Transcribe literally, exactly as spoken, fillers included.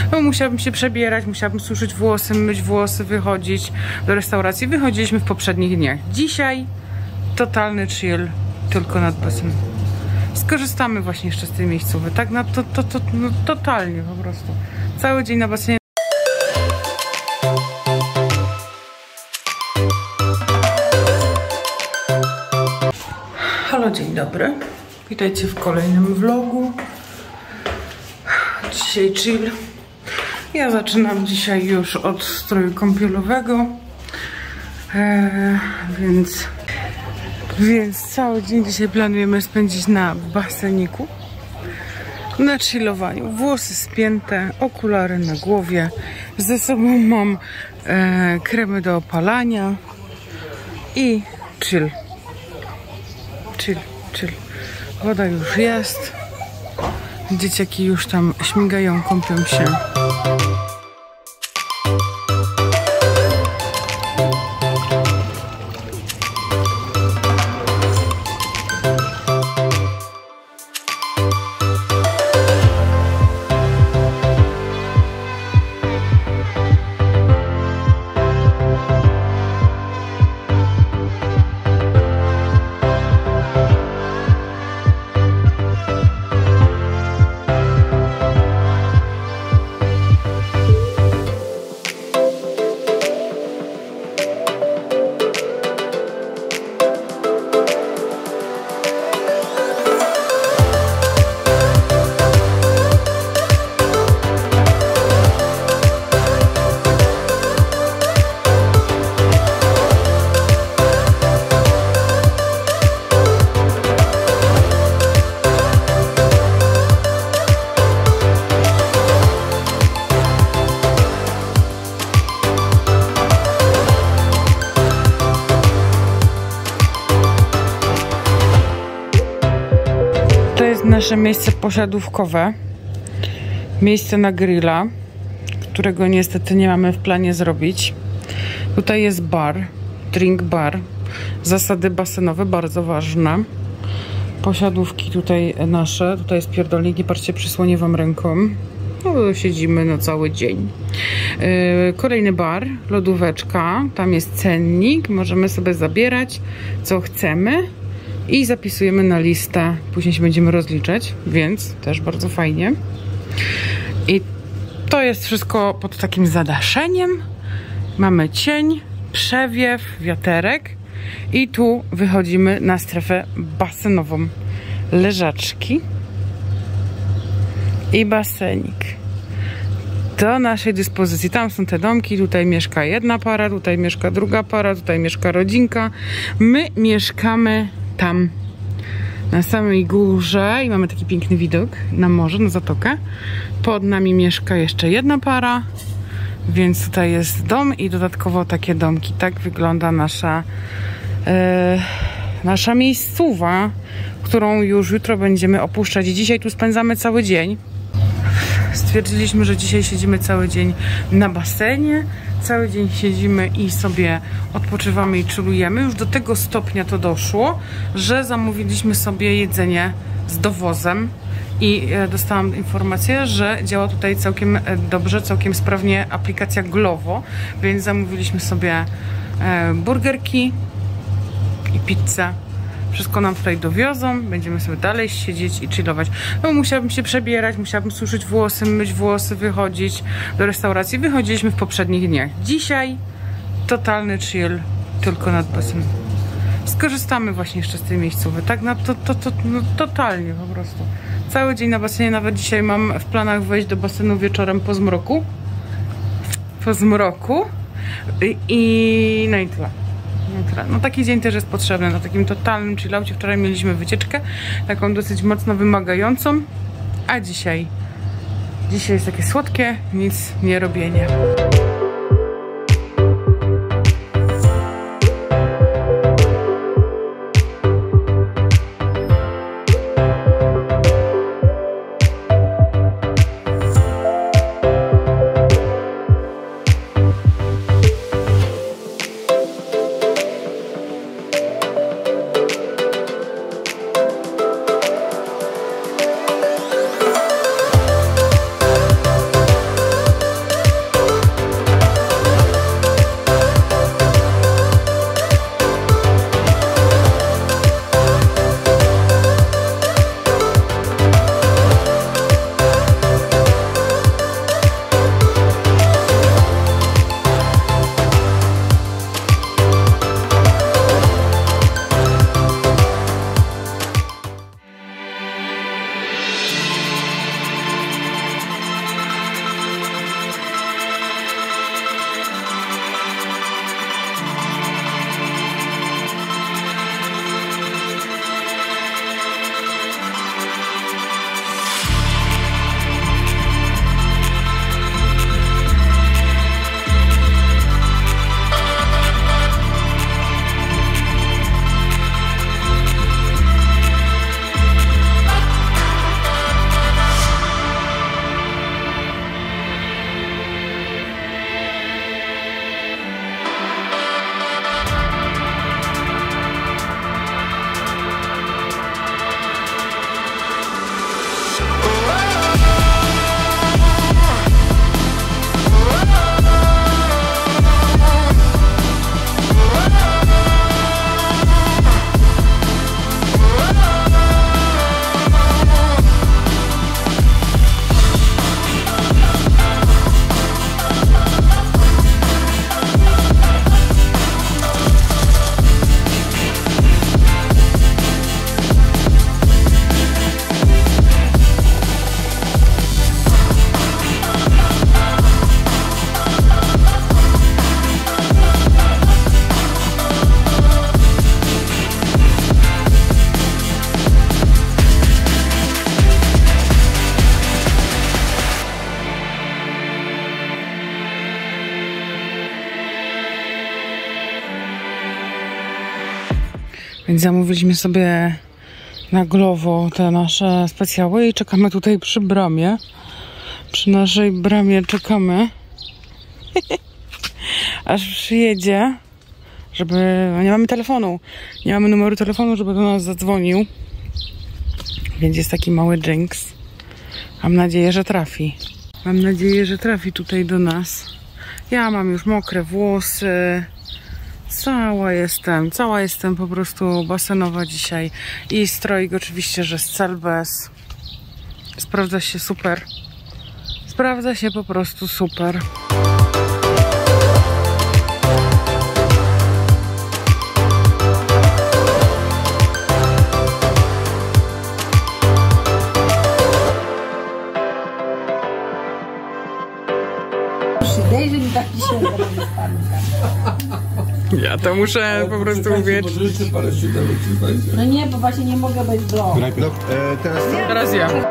No, musiałabym się przebierać, musiałabym suszyć włosy, myć włosy, wychodzić do restauracji. Wychodziliśmy w poprzednich dniach. Dzisiaj totalny chill, tylko nad basenem. Skorzystamy właśnie jeszcze z tej miejscowej, tak? Na to, to, to, no, totalnie po prostu. Cały dzień na basenie. Halo, dzień dobry. Witajcie w kolejnym vlogu. Dzisiaj chill. Ja zaczynam dzisiaj już od stroju kąpielowego. Eee, więc, więc cały dzień dzisiaj planujemy spędzić na baseniku. Na chillowaniu. Włosy spięte, okulary na głowie. Ze sobą mam e, kremy do opalania. I chill. Chill, chill. Woda już jest. Dzieciaki już tam śmigają, kąpią się. To jest nasze miejsce posiadówkowe. Miejsce na grilla, którego niestety nie mamy w planie zrobić. Tutaj jest bar, drink bar. Zasady basenowe, bardzo ważne. Posiadówki tutaj nasze. Tutaj jest pierdolnik, nie patrzcie, przysłonię wam ręką. No, siedzimy na cały dzień. Yy, kolejny bar, lodóweczka. Tam jest cennik. Możemy sobie zabierać, co chcemy. I zapisujemy na listę, później się będziemy rozliczać, więc też bardzo fajnie. I to jest wszystko pod takim zadaszeniem. Mamy cień, przewiew, wiaterek i tu wychodzimy na strefę basenową. Leżaczki i basenik do naszej dyspozycji. Tam są te domki, tutaj mieszka jedna para, tutaj mieszka druga para, tutaj mieszka rodzinka. My mieszkamy tam na samej górze i mamy taki piękny widok na morze, na zatokę. Pod nami mieszka jeszcze jedna para, więc tutaj jest dom i dodatkowo takie domki. Tak wygląda nasza e, nasza miejscowa, którą już jutro będziemy opuszczać i dzisiaj tu spędzamy cały dzień. Stwierdziliśmy, że dzisiaj siedzimy cały dzień na basenie. Cały dzień siedzimy i sobie odpoczywamy i chillujemy. Już do tego stopnia to doszło, że zamówiliśmy sobie jedzenie z dowozem i dostałam informację, że działa tutaj całkiem dobrze, całkiem sprawnie aplikacja Glovo, więc zamówiliśmy sobie burgerki i pizzę. Wszystko nam tutaj dowiozą, będziemy sobie dalej siedzieć i chillować. No, musiałabym się przebierać, musiałabym suszyć włosy, myć włosy, wychodzić do restauracji. Wychodziliśmy w poprzednich dniach. Dzisiaj totalny chill, tylko nad basenem. Skorzystamy właśnie jeszcze z tej miejscowej, tak? Na to, to, to, no, totalnie po prostu. Cały dzień na basenie, nawet dzisiaj mam w planach wejść do basenu wieczorem po zmroku. Po zmroku. I, i no i tyle. No taki dzień też jest potrzebny, na takim totalnym chillaucie. Wczoraj mieliśmy wycieczkę, taką dosyć mocno wymagającą, a dzisiaj, dzisiaj jest takie słodkie, nic nie robienie. Więc zamówiliśmy sobie na Glovo te nasze specjały i czekamy tutaj przy bramie. Przy naszej bramie czekamy. Aż przyjedzie, żeby... Nie mamy telefonu. Nie mamy numeru telefonu, żeby do nas zadzwonił. Więc jest taki mały jinx. Mam nadzieję, że trafi. Mam nadzieję, że trafi tutaj do nas. Ja mam już mokre włosy. Cała jestem, cała jestem po prostu basenowa dzisiaj. I stroik oczywiście, że z Celbes. Sprawdza się super. Sprawdza się po prostu super. Dejże mi taki się Ja to muszę po prostu uwierzyć. No nie, bo właśnie nie mogę być blok. No, e, teraz co? Teraz ja.